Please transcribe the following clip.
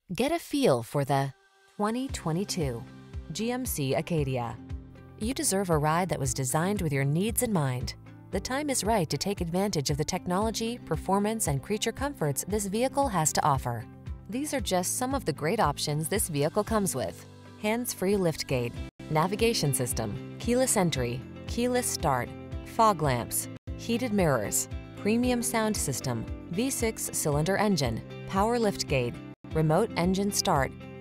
Get a feel for the 2022 GMC Acadia. You deserve a ride that was designed with your needs in mind. The time is right to take advantage of the technology, performance, and creature comforts this vehicle has to offer. These are just some of the great options this vehicle comes with: hands-free liftgate, navigation system, keyless entry, keyless start, fog lamps, heated mirrors, premium sound system, V6 cylinder engine, power liftgate, remote engine start,